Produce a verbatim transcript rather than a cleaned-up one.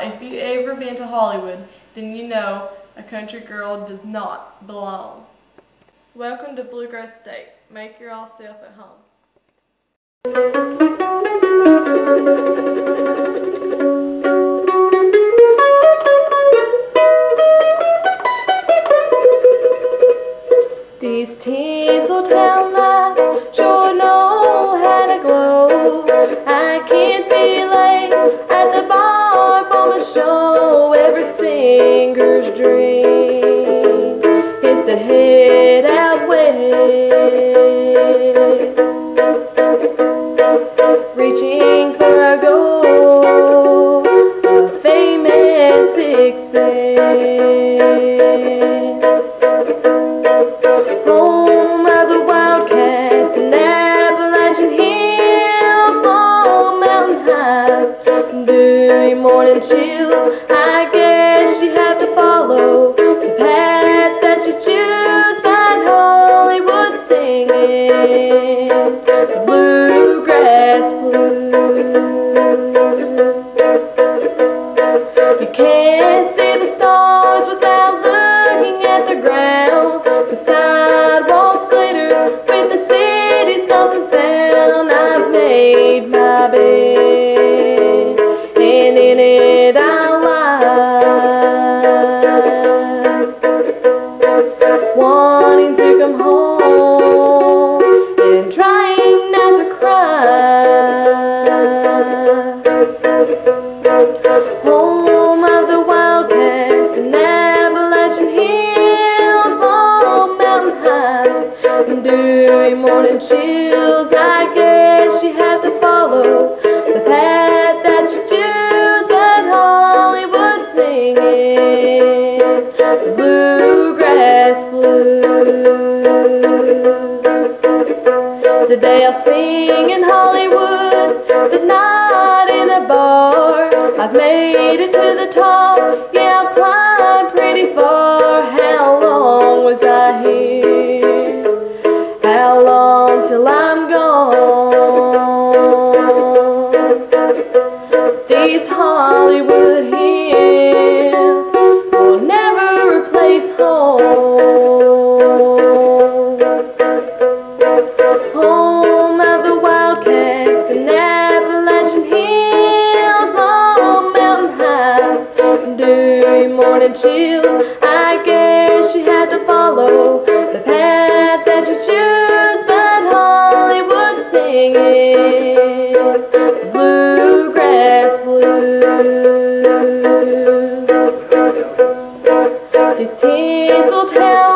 If you ever been to Hollywood, then you know a country girl does not belong. Welcome to Bluegrass State. Make yourself at home. These Tinseltown lights sure know how to glow. I can't be late at the bar for my show. Every singer's dream is to head out west, reaching for a goal of fame and success. Home of the Wildcats and Appalachian Hill, from mountain heights, dewy morning chills. I guess you have to follow the path that you choose, by Hollywood singing the Bluegrass Blues. You can't see the stars without looking at the ground. The sidewalks glitter with the city's constant sound. I've made my bed, and in it I'll lie, wanting to come home and trying not to cry. Home of the Wildcats and Appalachian Hills, from mountain heights and dewy morning chills. I guess you have to follow the path that you choose, but Hollywood singing the Bluegrass Blues. Today I'll sing in Hollywood, but not in a bar. I've made it to the top, yeah, I've climbed pretty far. How long was I here? How long till I'm gone? These Hollywood hills will never replace home. Home of the Wildcats and Appalachian Hills, on mountain heights and dewy morning chills. I guess you have to follow the path that you choose, but Hollywood singing the Bluegrass Blues. These Tinseltown